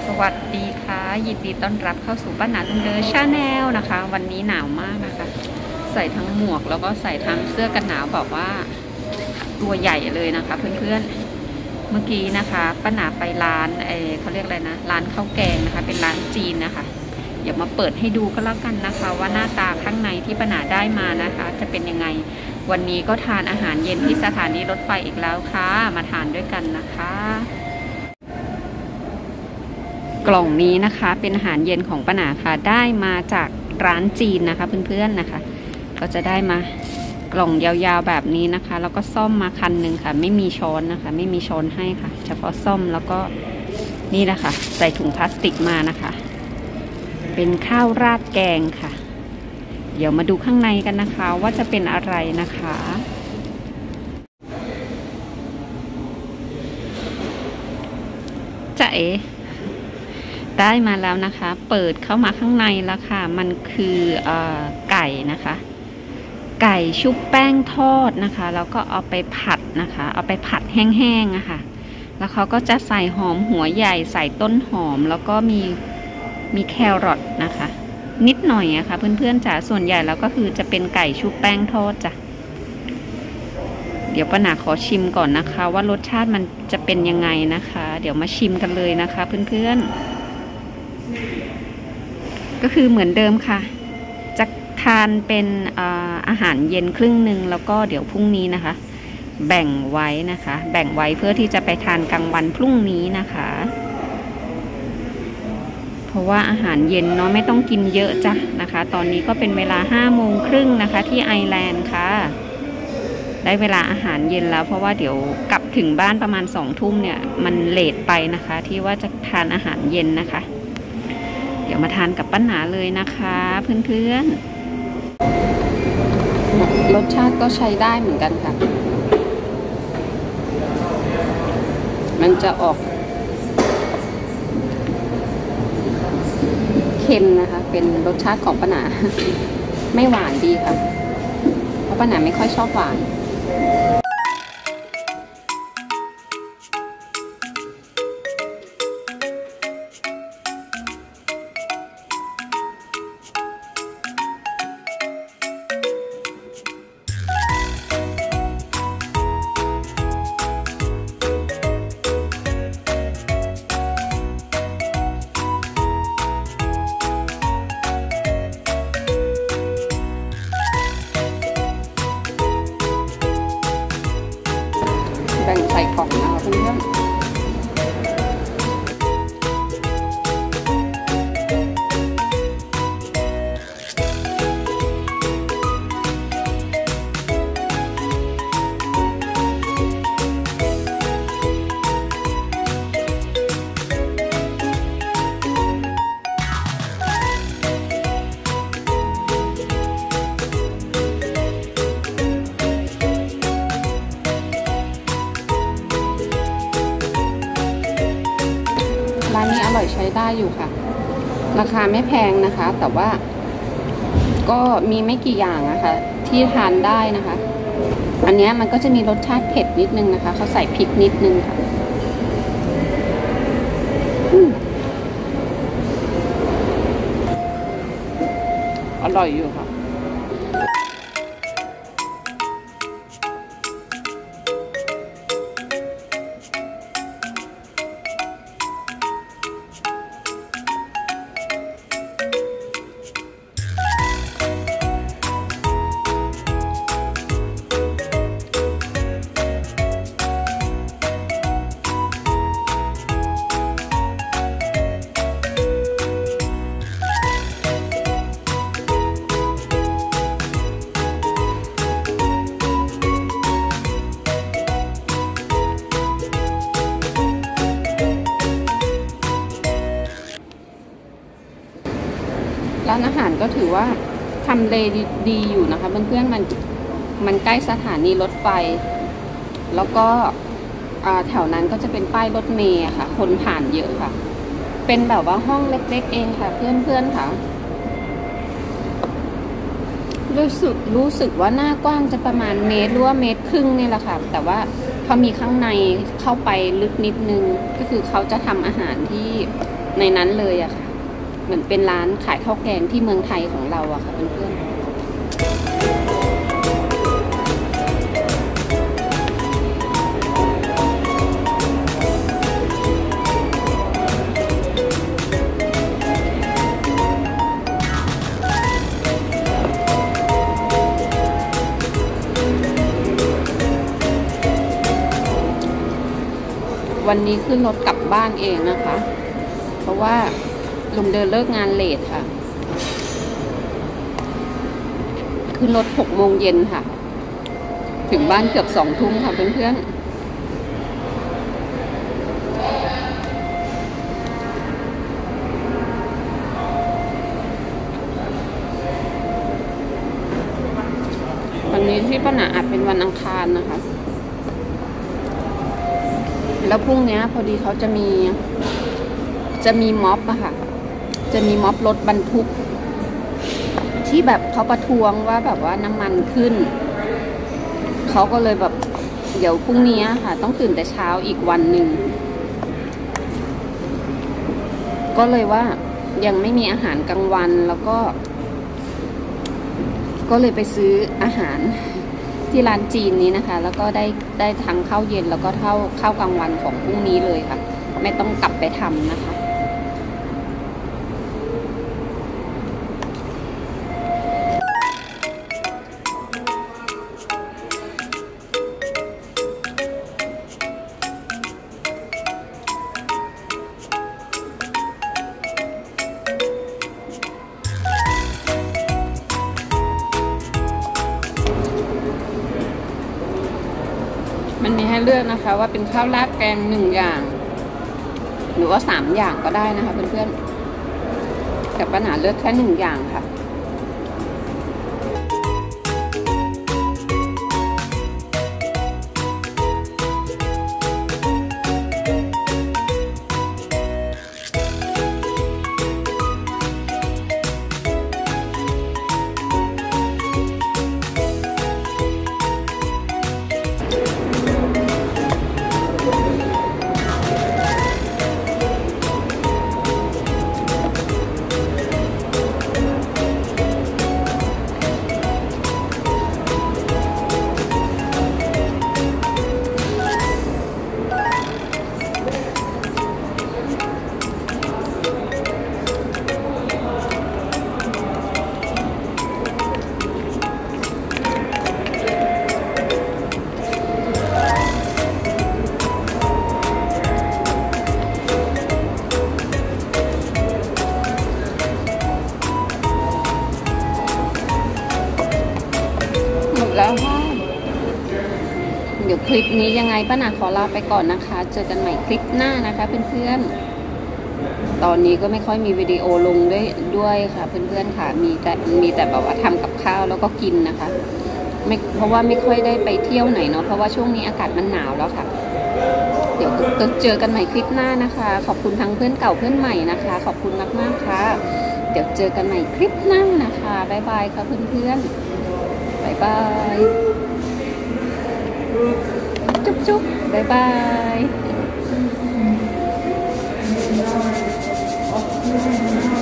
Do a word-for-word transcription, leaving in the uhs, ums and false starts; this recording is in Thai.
วัสดีค่ะยินดีต้อนรับเข้าสู่บ้านนาลุงเดอชาแนลนะคะ วันนี้หนาวมากนะคะใส่ทั้งหมวกแล้วก็ใส่ทั้งเสื้อกันหนาวบอกว่าตัวใหญ่เลยนะคะเพื่อนๆเมื่อกี้นะคะป้าหนาไปร้านเออเขาเรียกอะไรนะร้านข้าวแกงนะคะเป็นร้านจีนนะคะเดี๋ยวมาเปิดให้ดูก็แล้วกันนะคะ ว่าหน้าตาข้างในที่ป้าหนาได้มานะคะจะเป็นยังไงวันนี้ก็ทานอาหารเย็นที่สถานีรถไฟอีกแล้วค่ะมาทานด้วยกันนะคะกล่องนี้นะคะเป็นอาหารเย็นของป้าหนาค่ะได้มาจากร้านจีนนะคะเพื่อนๆนะคะก็จะได้มากล่องยาวๆแบบนี้นะคะแล้วก็ซ่อมมาคันหนึ่งค่ะไม่มีช้อนนะคะไม่มีช้อนให้ค่ะเฉพาะซ่อมแล้วก็นี่นะคะใส่ถุงพลาสติกมานะคะเป็นข้าวราดแกงค่ะเดี๋ยวมาดูข้างในกันนะคะว่าจะเป็นอะไรนะคะจะเอ๋ได้มาแล้วนะคะเปิดเข้ามาข้างในแล้วค่ะมันคือเอ่อไก่นะคะไก่ชุบแป้งทอดนะคะแล้วก็เอาไปผัดนะคะเอาไปผัดแห้งๆอะค่ะแล้วเขาก็จะใส่หอมหัวใหญ่ใส่ต้นหอมแล้วก็มีมีแครอทนะคะนิดหน่อยอะค่ะเพื่อนๆจ๋าส่วนใหญ่แล้วก็คือจะเป็นไก่ชุบแป้งทอดจ้ะเดี๋ยวป้าหนาขอชิมก่อนนะคะว่ารสชาติมันจะเป็นยังไงนะคะเดี๋ยวมาชิมกันเลยนะคะเพื่อนๆก็คือเหมือนเดิมค่ะจะทานเป็นอาหารเย็นครึ่งหนึ่งแล้วก็เดี๋ยวพรุ่งนี้นะคะแบ่งไว้นะคะแบ่งไว้เพื่อที่จะไปทานกลางวันพรุ่งนี้นะคะเพราะว่าอาหารเย็นเนาะไม่ต้องกินเยอะจ้ะนะคะตอนนี้ก็เป็นเวลาห้าโมงครึ่งนะคะที่ไอร์แลนด์ค่ะได้เวลาอาหารเย็นแล้วเพราะว่าเดี๋ยวกลับถึงบ้านประมาณสองทุ่มเนี่ยมันเลทไปนะคะที่ว่าจะทานอาหารเย็นนะคะเดี๋ยวมาทานกับป้าหนาเลยนะคะเพื่อนๆรสชาติก็ใช้ได้เหมือนกันค่ะมันจะออกเค็มนะคะเป็นรสชาติของป้าหนาไม่หวานดีค่ะเพราะป้าหนาไม่ค่อยชอบหวานแบ่งใส่กล่องนะคะเพื่อนร้านนี้อร่อยใช้ได้อยู่ค่ะราคาไม่แพงนะคะแต่ว่าก็มีไม่กี่อย่างนะคะที่ทานได้นะคะอันนี้มันก็จะมีรสชาติเผ็ดนิดนึงนะคะเขาใส่พริกนิดนึงค่ะอร่อยอยู่ค่ะร้านอาหารก็ถือว่าทำเลดีอยู่นะคะเพื่อนๆมันมันใกล้สถานีรถไฟแล้วก็แถวนั้นก็จะเป็นป้ายรถเมล์ค่ะคนผ่านเยอะค่ะเป็นแบบว่าห้องเล็กๆเองค่ะเพื่อนๆค่ะ รู้สึกรู้สึกว่าหน้ากว้างจะประมาณเมตรหรือว่าเมตรครึ่งนี่แหละค่ะแต่ว่าพอมีข้างในเข้าไปลึกนิดนึงก็คือเขาจะทำอาหารที่ในนั้นเลยอะค่ะเหมือนเป็นร้านขายข้าวแกงที่เมืองไทยของเราอะค่ะเพื่อนๆวันนี้ขึ้นรถกลับบ้านเองนะคะเพราะว่าลุงเดินเลิกงานเลทค่ะขึ้นรถหกโมงเย็นค่ะถึงบ้านเกือบสองทุ่มค่ะเพื่อนๆวันนี้ที่ป้าหนาอาจเป็นวันอังคารนะคะแล้วพรุ่งนี้พอดีเขาจะมีจะมีม็อบอะค่ะจะมีม็อบรถบรรทุกที่แบบเขาประท้วงว่าแบบว่าน้ำมันขึ้นเขาก็เลยแบบเดี๋ยวพรุ่งนี้ค่ะต้องตื่นแต่เช้าอีกวันหนึ่งก็เลยว่ายังไม่มีอาหารกลางวันแล้วก็ก็เลยไปซื้ออาหารที่ร้านจีนนี้นะคะแล้วก็ได้ได้ทั้งข้าวเย็นแล้วก็เท่าข้าวกลางวันของพรุ่งนี้เลยค่ะไม่ต้องกลับไปทำนะคะมันมีให้เลือกนะคะว่าเป็นข้าวราดแกงหนึ่งอย่างหรือว่าสามอย่างก็ได้นะคะเพื่อนๆแต่ปัญหาเลือกแค่หนึ่งอย่างค่ะแล้วค่ะเดี๋ยวคลิปนี้ยังไงป้าหนาขอลาไปก่อนนะคะเจอกันใหม่คลิปหน้านะคะเพื่อนๆตอนนี้ก็ไม่ค่อยมีวิดีโอลงด้วยด้วยค่ะเพื่อนๆค่ะมีแต่มีแต่แบบว่าทำกับข้าวแล้วก็กินนะคะไม่เพราะว่าไม่ค่อยได้ไปเที่ยวไหนเนาะเพราะว่าช่วงนี้อากาศมันหนาวแล้วค่ะเดี๋ยวเจอกันใหม่คลิปหน้านะคะขอบคุณทั้งเพื่อนเก่าเพื่อนใหม่นะคะขอบคุณมากๆค่ะเดี๋ยวเจอกันใหม่คลิปหน้านะคะบ๊ายบายค่ะเพื่อนๆบ๊ายบายจุ๊บจุ๊บบ๊ายบาย